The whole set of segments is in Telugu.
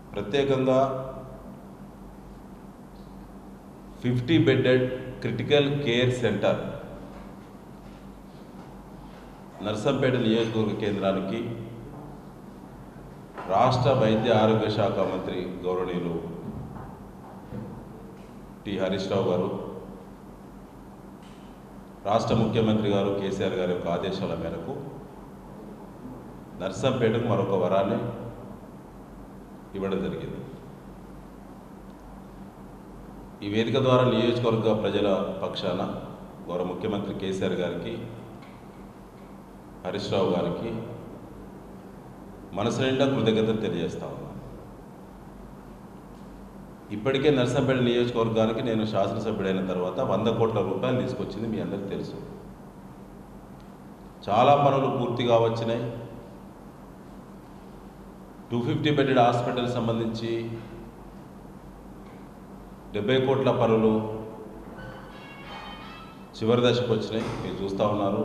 ప్రత్యేకంగా 50 bedded critical care centre Narsampet నియోజకవర్గ కేంద్రానికి రాష్ట్ర వైద్య ఆరోగ్య శాఖ మంత్రి గౌరవనీయులు టి హరీష్ రావు గారు, రాష్ట్ర ముఖ్యమంత్రి గారు కేసీఆర్ గారి యొక్క ఆదేశాల మేరకు నర్సంపేటకు మరొక వరాన్ని ఇవ్వడం జరిగింది. ఈ వేదిక ద్వారా నియోజకవర్గ ప్రజల పక్షాన గౌరవ ముఖ్యమంత్రి కేసీఆర్ గారికి, హరీష్ రావు గారికి మనసు నిండా కృతజ్ఞతలు తెలియజేస్తా ఉన్నాను. ఇప్పటికే నర్సంపేట నియోజకవర్గానికి నేను శాసనసభ్యుడైన తర్వాత 100 కోట్ల రూపాయలు తీసుకొచ్చింది మీ అందరికీ తెలుసు. చాలా పనులు పూర్తిగా వచ్చినాయి. 250 బెడెడ్ హాస్పిటల్ సంబంధించి 70 కోట్ల పనులు చివరి దశకు వచ్చినాయి, మీరు చూస్తూ ఉన్నారు.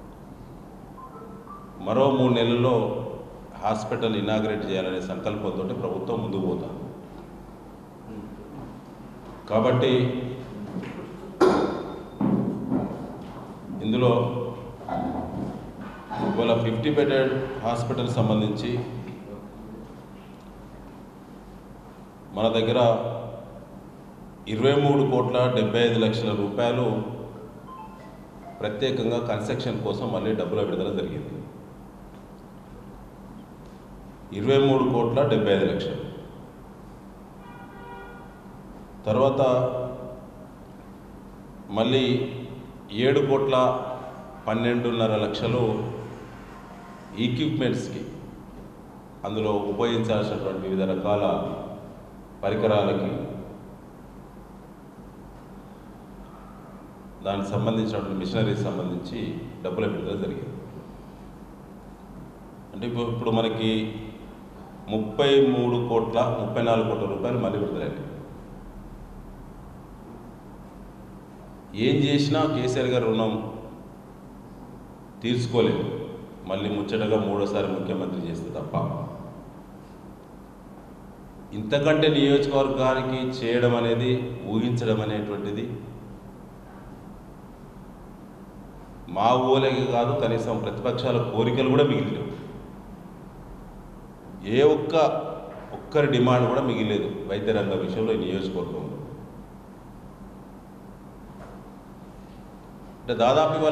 మరో 3 నెలల్లో హాస్పిటల్ ఇనాగ్రేట్ చేయాలనే సంకల్పంతో ప్రభుత్వం ముందుకు పోతుంది. కాబట్టి ఇందులో ఇవాళ 50 బెడెడ్ హాస్పిటల్ సంబంధించి మన దగ్గర 23,75,00,000 రూపాయలు ప్రత్యేకంగా కన్స్ట్రక్షన్ కోసం మళ్ళీ డబ్బుల విడుదల జరిగింది. 23,75,00,000. తర్వాత మళ్ళీ 7,12,5,00,000 ఈక్విప్మెంట్స్కి, అందులో ఉపయోగించాల్సినటువంటి వివిధ రకాల పరికరాలకి, దానికి సంబంధించినటువంటి మిషనరీకి సంబంధించి డబ్బుల విడుదల జరిగింది. అంటే ఇప్పుడు మనకి 34 కోట్ల రూపాయలు మళ్ళీ విడుదలయ్యాయి. ఏం చేసినా కేసీఆర్ గారు రుణం తీర్చుకోలేదు, మళ్ళీ ముచ్చటగా 3వసారి ముఖ్యమంత్రి చేస్తే తప్ప. ఇంతకంటే నియోజకవర్గానికి చేయడం అనేది, ఊహించడం అనేటువంటిది మా ఊళ్ళకి కాదు, కనీసం ప్రతిపక్షాల కోరికలు కూడా మిగిలిలేవు. ఏ ఒక్కరి డిమాండ్ కూడా మిగిలేదు వైద్య రంగ విషయంలో ఈ నియోజకవర్గంలో. అంటే దాదాపు ఇవాళ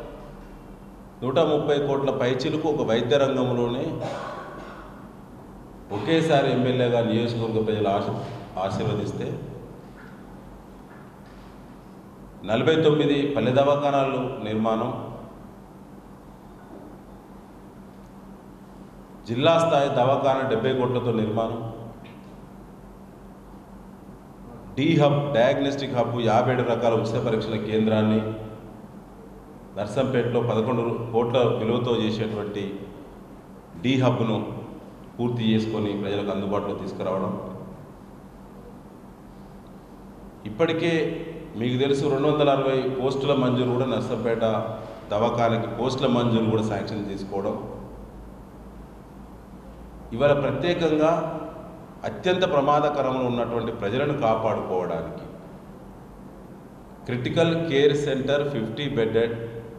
130 కోట్ల పైచిలకు ఒక వైద్య రంగంలోనే ఒకేసారి ఎమ్మెల్యేగా నియోజకవర్గ ప్రజలు ఆశీర్వదిస్తే 49 పల్లె దవాఖానాలు నిర్మాణం, జిల్లా స్థాయి దవాఖానా 70 కోట్లతో నిర్మాణం, హబ్ డయాగ్నోస్టిక్ హబ్ 57 రకాల ఉచిత పరీక్షల కేంద్రాన్ని నర్సంపేటలో 11 కోట్ల విలువతో చేసేటువంటి హబ్ను పూర్తి చేసుకొని ప్రజలకు అందుబాటులో తీసుకురావడం. ఇప్పటికే మీకు తెలుసు 260 పోస్టుల మంజూరు కూడా, నర్సంపేట దవాఖానకి పోస్టుల మంజూరు కూడా శాంక్షన్ తీసుకోవడం. ఇవాళ ప్రత్యేకంగా అత్యంత ప్రమాదకరంలో ఉన్నటువంటి ప్రజలను కాపాడుకోవడానికి క్రిటికల్ కేర్ సెంటర్ 50 బెడెడ్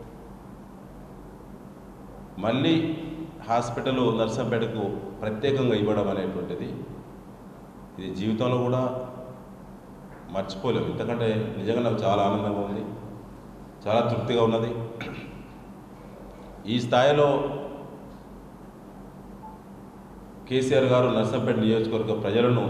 మళ్ళీ హాస్పిటల్ నర్సంపేటకు ప్రత్యేకంగా ఇవ్వడం అనేటువంటిది ఇది జీవితంలో కూడా మర్చిపోలేము. ఎందుకంటే నిజంగా నాకు చాలా ఆనందంగా ఉంది, చాలా తృప్తిగా ఉన్నది. ఈ స్థాయిలో కేసీఆర్ గారు నర్సంపేట నియోజకవర్గ ప్రజలను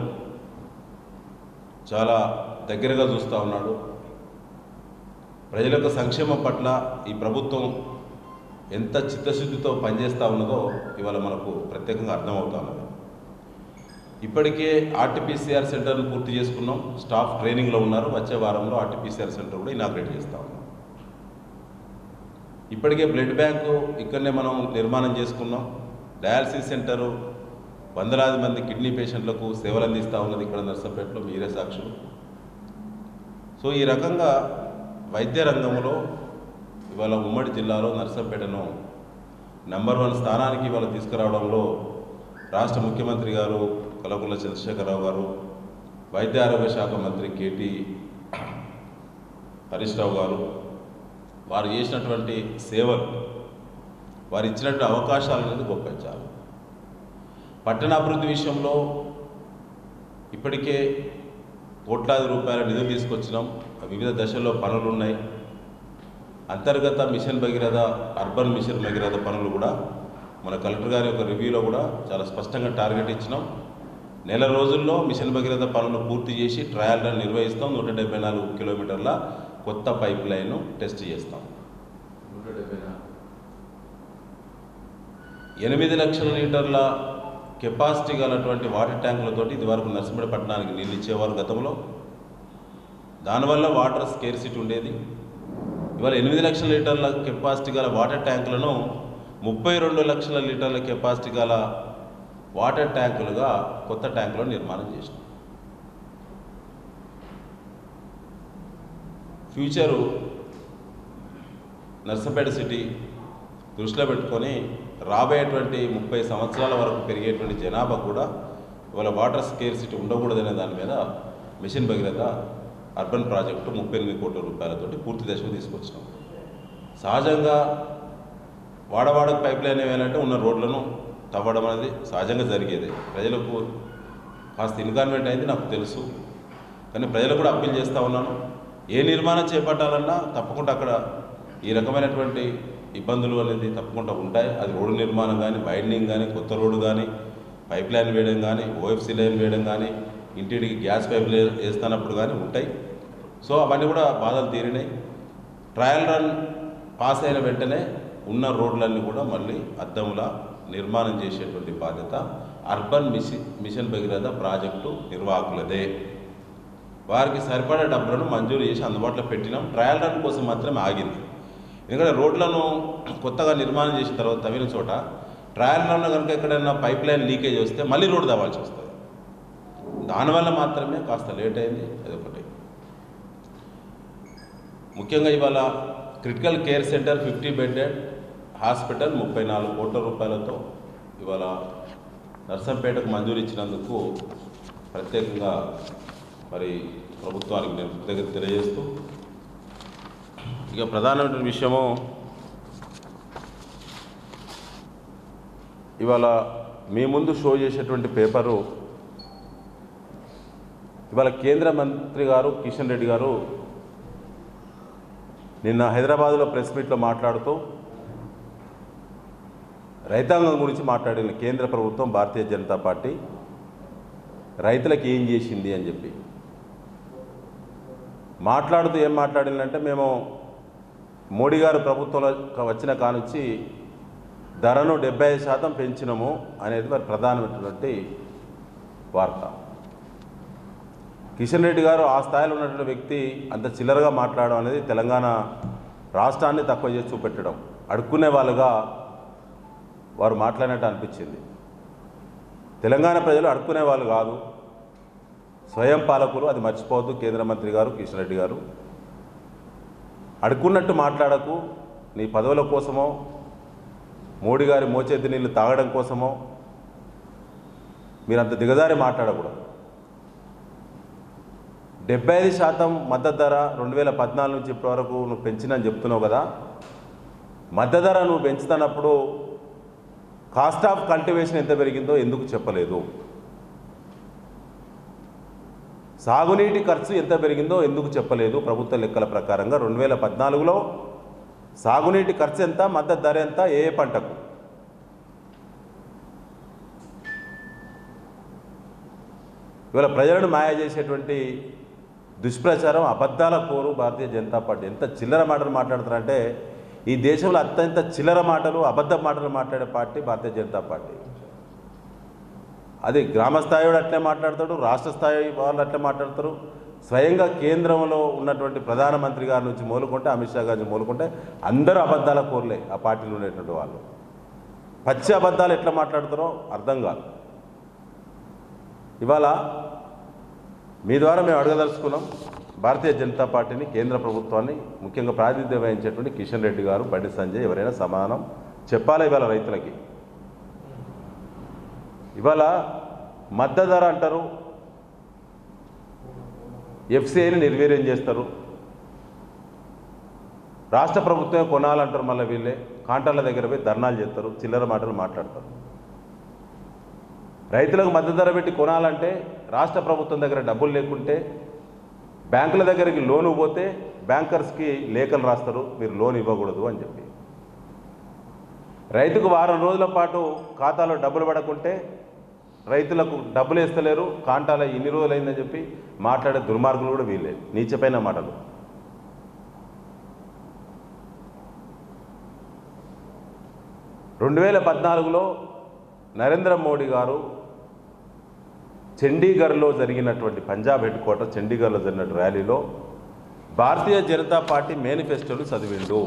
చాలా దగ్గరగా చూస్తూ ఉన్నాడు. ప్రజల యొక్క సంక్షేమం పట్ల ఈ ప్రభుత్వం ఎంత చిత్తశుద్ధితో పనిచేస్తూ ఉన్నదో ఇవాళ మనకు ప్రత్యేకంగా అర్థమవుతా ఉన్నది. ఇప్పటికే ఆర్టీపీసీఆర్ సెంటర్ను పూర్తి చేసుకున్నాం, స్టాఫ్ ట్రైనింగ్లో ఉన్నారు. వచ్చే వారంలో ఆర్టీపీసీఆర్ సెంటర్ కూడా ఇనాగ్రేట్ చేస్తూ ఉన్నాం. ఇప్పటికే బ్లడ్ బ్యాంకు ఇక్కడనే మనం నిర్మాణం చేసుకున్నాం. డయాలసిస్ సెంటరు వందలాది మంది కిడ్నీ పేషెంట్లకు సేవలు అందిస్తూ ఉన్నది ఇక్కడ నర్సంపేటలో, మీరే సాక్షులు. సో ఈ రకంగా వైద్య రంగంలో ఇవాళ ఉమ్మడి జిల్లాలో నర్సంపేటను నంబర్ 1 స్థానానికి ఇవాళ తీసుకురావడంలో రాష్ట్ర ముఖ్యమంత్రి గారు కల్వకుంట్ల చంద్రశేఖరరావు గారు, వైద్య ఆరోగ్య శాఖ మంత్రి కేటీ హరీష్ రావు గారు, వారు చేసినటువంటి సేవలు, వారు ఇచ్చినటువంటి అవకాశాలు అనేది గొప్పచారు. పట్టణాభివృద్ధి విషయంలో ఇప్పటికే కోట్లాది రూపాయల నిధులు తీసుకొచ్చినాం. వివిధ దశల్లో పనులు ఉన్నాయి. అంతర్గత mission Bhagiratha, urban mission Bhagiratha పనులు కూడా మన కలెక్టర్ గారి యొక్క రివ్యూలో కూడా చాలా స్పష్టంగా టార్గెట్ ఇచ్చినాం. నెల రోజుల్లో మిషన్ భగీరథ పనులు పూర్తి చేసి ట్రయల్ రన్ నిర్వహిస్తాం. 174 కిలోమీటర్ల కొత్త పైప్ లైన్ టెస్ట్ చేస్తాం. 8 లక్షల లీటర్ల కెపాసిటీ గలటువంటి వాటర్ ట్యాంకులతోటి ఇదివరకు నర్సింపేట పట్టణానికి నీళ్ళు ఇచ్చేవారు గతంలో. దానివల్ల వాటర్ స్కేర్సిటీ ఉండేది. ఇవాళ 8 లక్షల లీటర్ల కెపాసిటీ గల వాటర్ ట్యాంకులను 32 లక్షల లీటర్ల కెపాసిటీ గల వాటర్ ట్యాంకులుగా కొత్త ట్యాంకులను నిర్మాణం చేసినాం. ఫ్యూచరు నర్సింపేట సిటీ దృష్టిలో పెట్టుకొని రాబోయేటువంటి 30 సంవత్సరాల వరకు పెరిగేటువంటి జనాభా కూడా ఇవాళ వాటర్ స్కేర్సిటీ ఉండకూడదనే దాని మీద మిషన్ భగీరథ అర్బన్ ప్రాజెక్టు 38 కోట్ల రూపాయలతోటి పూర్తి దశకు తీసుకొచ్చినాం. సహజంగా వాడవాడకు పైప్ లైన్ వేయాలంటే ఉన్న రోడ్లను తవ్వడం అనేది సహజంగా జరిగేది. ప్రజలకు కాస్త ఇన్కన్వీనియంట్ అయింది, నాకు తెలుసు. కానీ ప్రజలకు కూడా అప్పీల్ చేస్తూ ఉన్నాను, ఏ నిర్మాణం చేపట్టాలన్నా తప్పకుండా అక్కడ ఈ రకమైనటువంటి ఇబ్బందులు అనేది తప్పకుండా ఉంటాయి. అది రోడ్డు నిర్మాణం కానీ, వైండింగ్ కానీ, కొత్త రోడ్డు కానీ, పైప్ లైన్ వేయడం కానీ, ఓఎఫ్సీ లైన్ వేయడం కానీ, ఇంటింటికి గ్యాస్ పైప్ వేస్తున్నప్పుడు కానీ ఉంటాయి. సో అవన్నీ కూడా బాధలు తీరినాయి. ట్రయల్ రన్ పాస్ అయిన వెంటనే ఉన్న రోడ్లన్నీ కూడా మళ్ళీ అద్దంలా నిర్మాణం చేసేటువంటి బాధ్యత అర్బన్ మిషన్ భగీరథ ప్రాజెక్టు నిర్వాహకులదే. వారికి సరిపడే డబ్బులను మంజూరు చేసి అందుబాటులో పెట్టినాం. ట్రయల్ రన్ కోసం మాత్రమే ఆగింది. ఎందుకంటే రోడ్లను కొత్తగా నిర్మాణం చేసిన తర్వాత తవ్విన చోట ట్రయల్ రన్లో కనుక ఎక్కడైనా పైప్ లైన్ లీకేజ్ వస్తే మళ్ళీ రోడ్డు తవ్వాల్సి వస్తుంది. దానివల్ల మాత్రమే కాస్త లేట్ అయింది. అదొకటి. ముఖ్యంగా ఇవాళ critical care centre 50 bedded hospital 34 కోట్ల రూపాయలతో ఇవాళ నర్సంపేటకు మంజూరు ఇచ్చినందుకు ప్రత్యేకంగా మరి ప్రభుత్వానికి నేను కృతజ్ఞత తెలియజేస్తూ, ఇక ప్రధానమైన విషయము ఇవాళ మీ ముందు షో చేసేటువంటి పేపరు, ఇవాళ కేంద్ర మంత్రి గారు కిషన్ రెడ్డి గారు నిన్న హైదరాబాద్లో ప్రెస్ మీట్లో మాట్లాడుతూ రైతాంగం గురించి మాట్లాడిన కేంద్ర ప్రభుత్వం భారతీయ జనతా పార్టీ రైతులకు ఏం చేసింది అని చెప్పి మాట్లాడుతూ ఏం మాట్లాడిందంటే, మేము మోడీ గారు ప్రభుత్వంలో వచ్చిన కానుంచి ధరను 75% పెంచినము అనేది మరి ప్రధానమైనటువంటి వార్త. కిషన్ రెడ్డి గారు ఆ స్థాయిలో ఉన్నటువంటి వ్యక్తి అంత చిల్లరగా మాట్లాడడం అనేది తెలంగాణ రాష్ట్రాన్ని తక్కువ చేసి చూపెట్టడం, అడుక్కునే వాళ్ళుగా వారు మాట్లాడినట్టు అనిపించింది. తెలంగాణ ప్రజలు అడుక్కునే వాళ్ళు కాదు, స్వయం పాలకులు. అది మర్చిపోవద్దు కేంద్ర మంత్రి గారు కిషన్ రెడ్డి గారు. అడుక్కున్నట్టు మాట్లాడకు. నీ పదవుల కోసమో మోడీ గారి మోచేతి నీళ్ళు తాగడం కోసమో మీరంత దిగజారి మాట్లాడకూడదు. 75% మద్దతు ధర 2014 నుంచి ఇప్పటి వరకు నువ్వు పెంచినని చెప్తున్నావు కదా. మద్దతు ధర నువ్వు పెంచుతున్నప్పుడు కాస్ట్ ఆఫ్ కల్టివేషన్ ఎంత పెరిగిందో ఎందుకు చెప్పలేదు? సాగునీటి ఖర్చు ఎంత పెరిగిందో ఎందుకు చెప్పలేదు? ప్రభుత్వ లెక్కల ప్రకారంగా 2014లో సాగునీటి ఖర్చు ఎంత, మద్దతు ధర ఎంత, ఏ పంటకు? ఇవాళ ప్రజలను మాయ చేసేటువంటి దుష్ప్రచారం, అబద్ధాల కోరు భారతీయ జనతా పార్టీ. ఎంత చిల్లర మాటలు మాట్లాడతారంటే, ఈ దేశంలో అత్యంత చిల్లర మాటలు, అబద్ధ మాటలు మాట్లాడే పార్టీ భారతీయ జనతా పార్టీ. అది గ్రామ స్థాయి అట్లే మాట్లాడతాడు, రాష్ట్ర స్థాయి వాళ్ళు అట్లే మాట్లాడతారు. స్వయంగా కేంద్రంలో ఉన్నటువంటి ప్రధానమంత్రి గారి నుంచి మొదలుకుంటే, అమిత్ షా గారి నుంచి మొదలుకుంటే అందరూ అబద్ధాల కోర్లే ఆ పార్టీలో ఉండేటువంటి వాళ్ళు. పచ్చి అబద్ధాలు ఎట్లా మాట్లాడతారో అర్థం కాదు. ఇవాళ మీ ద్వారా మేము అడగదలుచుకున్నాం భారతీయ జనతా పార్టీని, కేంద్ర ప్రభుత్వాన్ని, ముఖ్యంగా ప్రాతినిధ్యం వహించేటువంటి కిషన్ రెడ్డి గారు, బండి సంజయ్ ఎవరైనా సమాధానం చెప్పాలి ఇవాళ రైతులకి. ఇవాళ మద్దతు ధర అంటారు, ఎఫ్సిఐని నిర్వీర్యం చేస్తారు, రాష్ట్ర ప్రభుత్వం కొనాలంటారు, మళ్ళీ వీళ్ళే కాంటాల దగ్గర పోయి ధర్నాలు చేస్తారు, చిల్లర మాటలు మాట్లాడతారు. రైతులకు మద్దతు ధర పెట్టి కొనాలంటే రాష్ట్ర ప్రభుత్వం దగ్గర డబ్బులు లేకుంటే బ్యాంకుల దగ్గరికి లోను పోతే బ్యాంకర్స్కి లేఖలు రాస్తారు, మీరు లోన్ ఇవ్వకూడదు అని చెప్పి. రైతుకు వారం రోజుల పాటు ఖాతాలో డబ్బులు పడకుంటే రైతులకు డబ్బులు వేస్తలేరు, కాంటాల ఇన్ని రోజులైందని చెప్పి మాట్లాడే దుర్మార్గులు కూడా వీళ్ళే. నీచపైన మాటలు. రెండు 2014లో నరేంద్ర మోడీ గారు చండీగఢ్లో జరిగినటువంటి పంజాబ్ హెడ్ క్వార్టర్ చండీగఢ్లో జరిగిన ర్యాలీలో భారతీయ జనతా పార్టీ మేనిఫెస్టోను చదివిండు.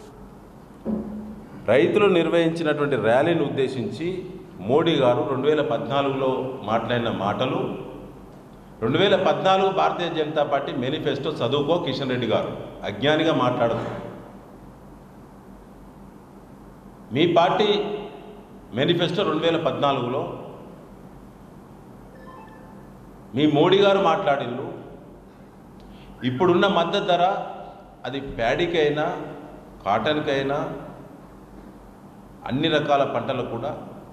రైతులు నిర్వహించినటువంటి ర్యాలీని ఉద్దేశించి మోడీ గారు 2014లో మాట్లాడిన మాటలు 2014 భారతీయ జనతా పార్టీ మేనిఫెస్టో చదువుకో కిషన్ రెడ్డి గారు, అజ్ఞానిగా మాట్లాడదు. మీ పార్టీ మేనిఫెస్టో 2014లో మీ మోడీ గారు మాట్లాడిండ్రు. ఇప్పుడున్న మద్దతు ధర అది ప్యాడీకైనా కాటన్కైనా అన్ని రకాల పంటలకు కూడా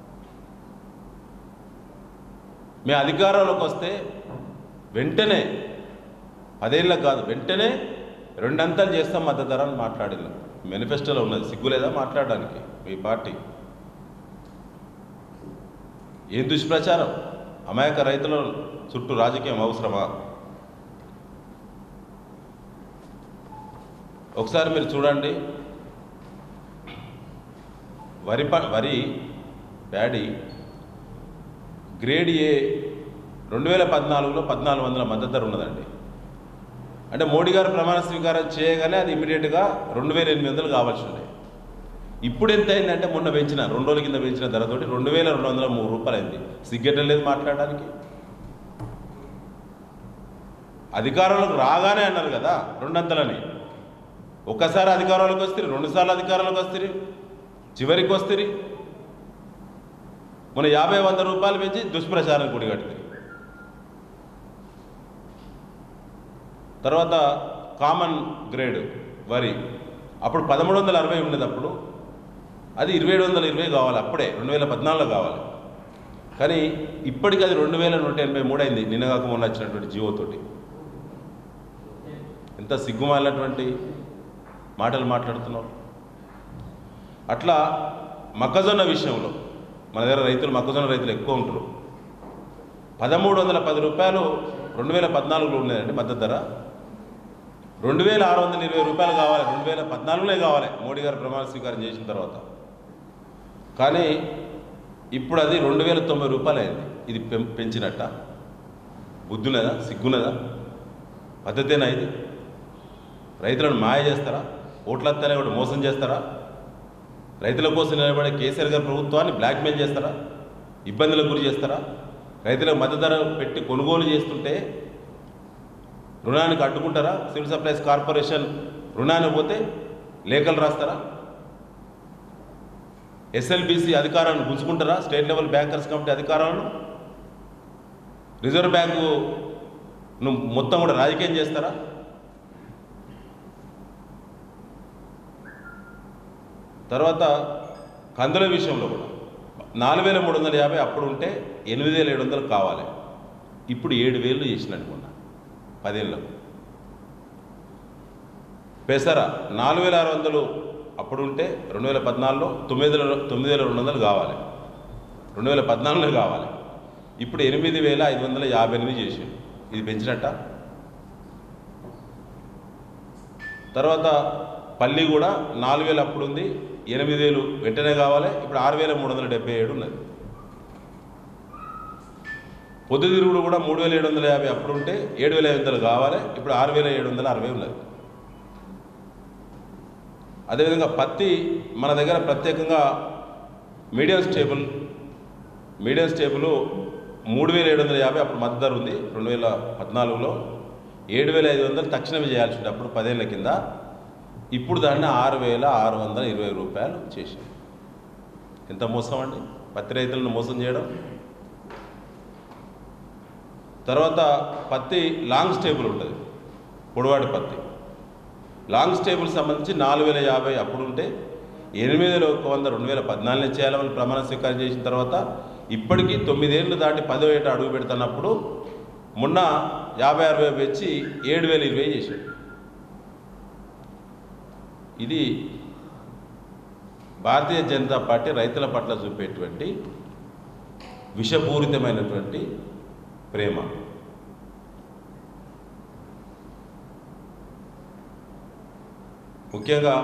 మీ అధికారంలోకి వస్తే వెంటనే 10 ఏళ్ళకు కాదు వెంటనే 2 అంతలు చేస్తాం మద్దతు ధర అని మాట్లాడింది. మేనిఫెస్టోలో ఉన్నది. సిగ్గులేదా మాట్లాడడానికి మీ పార్టీ? ఏం దుష్ప్రచారం? అమాయక రైతుల చుట్టూ రాజకీయం అవసరమా? ఒకసారి మీరు చూడండి, వరి ప్యాడీ గ్రేడ్ ఏ 2014లో 1400 మద్దతు ధర ఉన్నదండి. అంటే మోడీ గారు ప్రమాణ స్వీకారం చేయగానే అది ఇమీడియట్గా 2800 కావాల్సి ఉండే. ఇప్పుడు ఎంత అయిందంటే మొన్న పెంచిన 2 రోజుల కింద పెంచిన ధరతోటి 2203 రూపాయలు అయింది. సిగ్గెట్టం లేదు మాట్లాడడానికి. అధికారంలోకి రాగానే అన్నారు కదా 2 అంతలని. ఒక్కసారి అధికారంలోకి వస్తారు, 2 సార్లు అధికారంలోకి వస్తారు, చివరికి వస్తారు. మన 50-100 రూపాయలు పెంచి దుష్ప్రచారం కూడా కడుతుంది. తర్వాత కామన్ గ్రేడ్ వరి అప్పుడు 1360 ఉండేది. అప్పుడు అది 2720 కావాలి, అప్పుడే 2014లో కావాలి. కానీ ఇప్పటికి అది 2183 అయింది, నిన్నగాక మొన్న వచ్చినటువంటి జీవోతోటి. ఎంత సిగ్గుమాలినటువంటి మాటలు మాట్లాడుతున్నారు. అట్లా మొక్కజొన్న విషయంలో మన దగ్గర మొక్కజొన్న రైతులు ఎక్కువ ఉంటారు. 1310 రూపాయలు 2014లో ఉండేదండి మద్దతు ధర. 2620 రూపాయలు కావాలి, 2014లోనే కావాలి మోడీ గారు ప్రమాణ స్వీకారం చేసిన తర్వాత. కానీ ఇప్పుడు అది 2090 రూపాయలు అయింది. ఇది పెంచినట్ట? బుద్ధున్నదా? సిగ్గున్నదా? పద్ధతేనా ఇది? రైతులను మాయ చేస్తారా? ఓట్లత్తనే కూడా మోసం చేస్తారా? రైతుల కోసం నిలబడే కేసీఆర్ గారి ప్రభుత్వాన్ని బ్లాక్మెయిల్ చేస్తారా? ఇబ్బందులకు గురి చేస్తారా? రైతులకు మద్దతు ధర పెట్టి కొనుగోలు చేస్తుంటే రుణానికి అడ్డుకుంటారా? సివిల్ సప్లైస్ కార్పొరేషన్ రుణానికి పోతే లేఖలు రాస్తారా? ఎస్ఎల్బీసీ అధికారాలను గుంజుకుంటారా? స్టేట్ లెవెల్ బ్యాంకర్స్ కమిటీ అధికారాలను రిజర్వ్ బ్యాంకు మొత్తం కూడా రాజకీయం చేస్తారా? తర్వాత కందుల విషయంలో కూడా 4350 అప్పుడు ఉంటే 8700 కావాలి, ఇప్పుడు 7000 చేసినట్టు మొన్న 10 ఏళ్ళకు. పెసర 4600 అప్పుడు ఉంటే 2014లో 9200 కావాలి, 2014లో కావాలి, ఇప్పుడు 8558 చేసిండు. ఇది పెంచినట్ట? తర్వాత పల్లి కూడా 4000 అప్పుడు ఉంది, 8000 వెంటనే కావాలి, ఇప్పుడు 6377 ఉన్నది. పొద్దుతిరుగుడు కూడా 3750 అప్పుడు ఉంటే 7500 కావాలి, ఇప్పుడు 6760 ఉన్నది. అదేవిధంగా పత్తి మన దగ్గర ప్రత్యేకంగా మీడియం స్టేబుల్ 3750 అప్పుడు మద్దతు ధర ఉంది. 2014లో 7500 తక్షణమే చేయాల్సి ఉండే అప్పుడు 10 ఏళ్ళ కింద. ఇప్పుడు దాన్ని 6620 రూపాయలు చేశారు. ఎంత మోసం అండి! పత్తి రైతులను మోసం చేయడం. తర్వాత పత్తి లాంగ్ స్టేబుల్ ఉంటుంది, పొడవాడి పత్తి లాంగ్ స్టేబుల్ సంబంధించి 4050 అప్పుడు ఉంటే 8100 2014 చేయాలని ప్రమాణ స్వీకారం చేసిన తర్వాత ఇప్పటికీ 9 ఏళ్ళు దాటి 10వ ఏట అడుగు పెడుతున్నప్పుడు మొన్న 50-60 పెంచి 7020 చేశాడు. ఇది భారతీయ జనతా పార్టీ రైతుల పట్ల చూపేటువంటి విషపూరితమైనటువంటి ప్రేమ. ముఖ్యంగా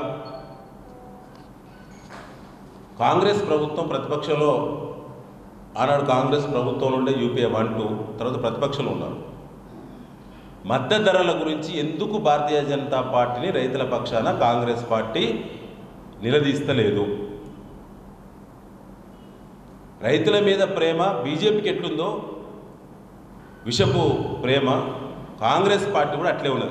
కాంగ్రెస్ ప్రభుత్వం ప్రతిపక్షంలో ఆనాడు కాంగ్రెస్ ప్రభుత్వం నుండి యూపీఏ 1-2 తర్వాత ప్రతిపక్షంలో ఉన్నారు. మద్దతు ధరల గురించి ఎందుకు భారతీయ జనతా పార్టీని రైతుల పక్షాన కాంగ్రెస్ పార్టీ నిలదీస్తలేదు? రైతుల మీద ప్రేమ బీజేపీకి ఎట్లుందో విషపు ప్రేమ కాంగ్రెస్ పార్టీ కూడా అట్లే ఉన్నది.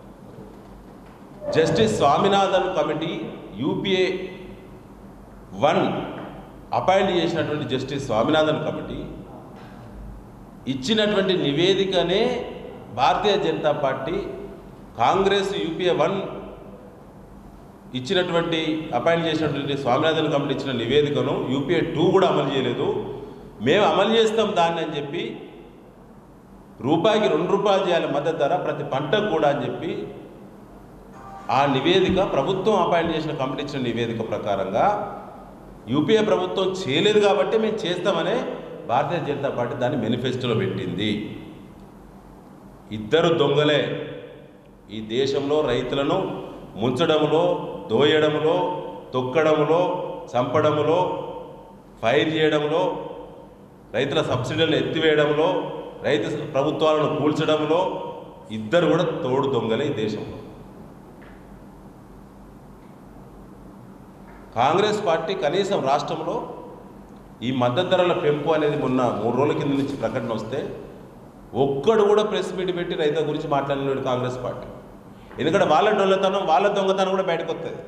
Justice Swaminathan committee UPA 1 appoint చేసినటువంటి జస్టిస్ స్వామినాథన్ కమిటీ ఇచ్చినటువంటి నివేదికనే భారతీయ జనతా పార్టీ కాంగ్రెస్ యూపీఏ 1 ఇచ్చినటువంటి అపాయింట్ చేసినటువంటి స్వామినాథన్ కమిటీ ఇచ్చిన నివేదికను యూపీఏ 2 కూడా అమలు చేయలేదు. మేము అమలు చేస్తాం దాన్ని అని చెప్పి రూపాయికి ₹2 చేయాలి మద్దతు ధర ప్రతి పంటకు కూడా అని చెప్పి ఆ నివేదిక ప్రభుత్వం అపాయింట్ చేసిన కమిటీ ఇచ్చిన నివేదిక ప్రకారంగా యూపీఏ ప్రభుత్వం చేయలేదు కాబట్టి మేము చేస్తామనే భారతీయ జనతా పార్టీ దాన్ని మేనిఫెస్టోలో పెట్టింది. ఇద్దరు దొంగలే ఈ దేశంలో రైతులను ముంచడంలో, దోయడంలో, తొక్కడంలో, చంపడంలో, ఫైర్ చేయడంలో, రైతుల సబ్సిడీలను ఎత్తివేయడంలో, రైతు ప్రభుత్వాలను కూల్చడంలో ఇద్దరు కూడా తోడు దొంగలే ఈ దేశంలో. కాంగ్రెస్ పార్టీ కనీసం రాష్ట్రంలో ఈ మద్దతు ధరల పెంపు అనేది మొన్న 3 రోజుల కింద నుంచి ప్రకటన వస్తే ఒక్కడు కూడా ప్రెస్ మీట్ పెట్టి రైతుల గురించి మాట్లాడినాడు కాంగ్రెస్ పార్టీ. ఎందుకంటే వాళ్ళ డొల్లతనం, వాళ్ళ దొంగతనం కూడా బయటకు వస్తుంది.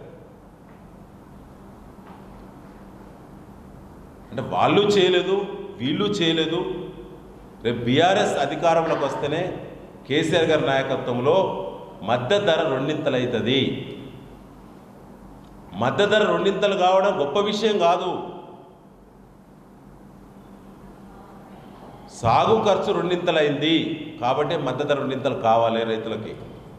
అంటే వాళ్ళు చేయలేదు, వీళ్ళు చేయలేదు. రేపు బీఆర్ఎస్ అధికారంలోకి వస్తేనే కేసీఆర్ గారి నాయకత్వంలో మద్దతు ధర 2 అవుతుంది. మద్దతు ధర 2 కావడం గొప్ప విషయం కాదు. సాగు ఖర్చు 2 అయింది కాబట్టి మద్దతు ధర 2 కావాలి రైతులకి.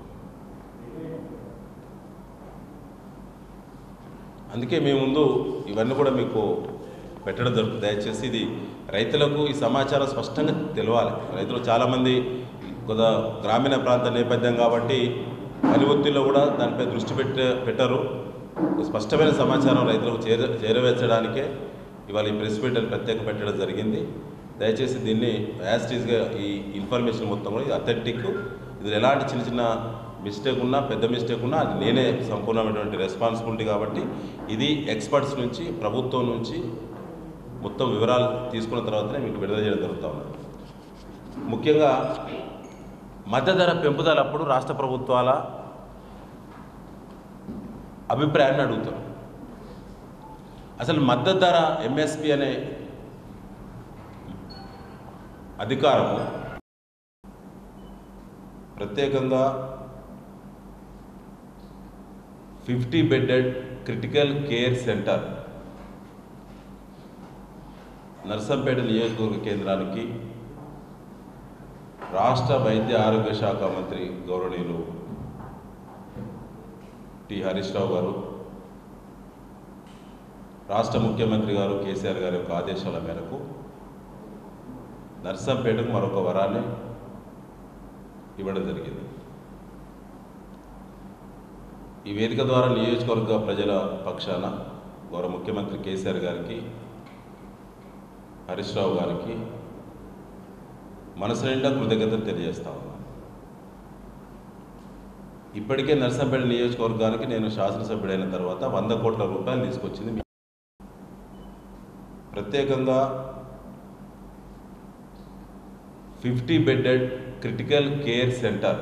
అందుకే మీ ముందు ఇవన్నీ కూడా మీకు పెట్టడం జరుగుతుంది. దయచేసి ఇది రైతులకు ఈ సమాచారం స్పష్టంగా తెలవాలి. రైతులు చాలామంది కొద్దిగా గ్రామీణ ప్రాంత నేపథ్యం కాబట్టి పని ఒత్తిడిలో కూడా దానిపై దృష్టి పెట్టరు. స్పష్టమైన సమాచారం రైతులకు చేరవేర్చడానికే ఇవాళ ఈ ప్రెస్ మీట్ ప్రత్యేక పెట్టడం జరిగింది. దయచేసి దీన్ని యాస్టీస్గా ఈ ఇన్ఫర్మేషన్ మొత్తం కూడా ఇది అథెంటిక్. ఇది ఎలాంటి చిన్న చిన్న మిస్టేక్ ఉన్నా, పెద్ద మిస్టేక్ ఉన్నా అది నేనే సంపూర్ణమైనటువంటి రెస్పాన్సిబిలిటీ కాబట్టి ఇది ఎక్స్పర్ట్స్ నుంచి, ప్రభుత్వం నుంచి మొత్తం వివరాలు తీసుకున్న తర్వాతనే మీకు విడుదల చేయడం జరుగుతూ ఉన్నది. ముఖ్యంగా మద్దతు ధర పెంపుదలప్పుడు రాష్ట్ర ప్రభుత్వాల అభిప్రాయాన్ని అడుగుతారు. అసలు మద్దతు ధర ఎంఎస్పి అనే అధికారము ప్రత్యేకంగా 50 bedded critical care centre Narsampet నియోజకవర్గ కేంద్రానికి రాష్ట్ర వైద్య ఆరోగ్య శాఖ మంత్రి గౌరవనీయులు టి హరీష్ రావు గారు, రాష్ట్ర ముఖ్యమంత్రి గారు కేసీఆర్ గారి యొక్క ఆదేశాల మేరకు నర్సంపేటకు మరొక వరాన్ని ఇవ్వడం జరిగింది. ఈ వేదిక ద్వారా నియోజకవర్గ ప్రజల పక్షాన గౌరవ ముఖ్యమంత్రి కేసీఆర్ గారికి, హరీష్ రావు గారికి మనసు నిండా కృతజ్ఞతలు తెలియజేస్తా ఉన్నాను. ఇప్పటికే నర్సంపేట నియోజకవర్గానికి నేను శాసనసభ్యుడైన తర్వాత 100 కోట్ల రూపాయలు తీసుకొచ్చింది. ప్రత్యేకంగా 50 bedded critical care centre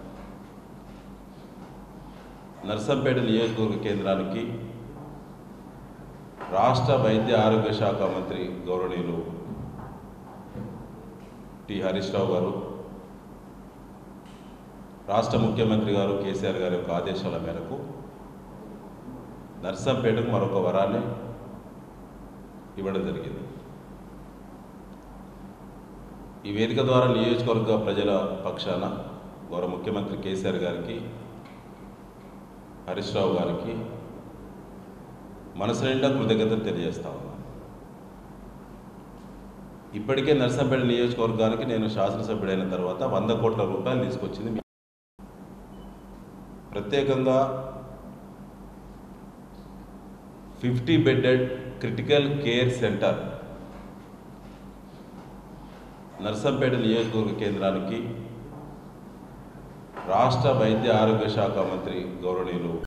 Narsampet నియోజకవర్గ కేంద్రానికి రాష్ట్ర వైద్య ఆరోగ్య శాఖ మంత్రి గౌరవనీయులు టి హరీష్ రావు గారు, రాష్ట్ర ముఖ్యమంత్రి గారు కేసీఆర్ గారి యొక్క ఆదేశాల మేరకు నర్సంపేటకు మరొక వరాన్ని ఇవ్వడం జరిగింది. ఈ వేదిక ద్వారా నియోజకవర్గ ప్రజల పక్షాన గౌరవ ముఖ్యమంత్రి కేసీఆర్ గారికి, హరీష్ రావు గారికి మనసు నిండా కృతజ్ఞతలు తెలియజేస్తా ఉన్నాను. ఇప్పటికే నర్సంపేట నియోజకవర్గానికి నేను శాసనసభ్యుడైన తర్వాత 100 కోట్ల రూపాయలు తీసుకొచ్చింది. ప్రత్యేకంగా 50 bedded critical care centre Narsampet నియోజకవర్గ కేంద్రానికి రాష్ట్ర వైద్య ఆరోగ్య శాఖ మంత్రి గౌరవనీయులు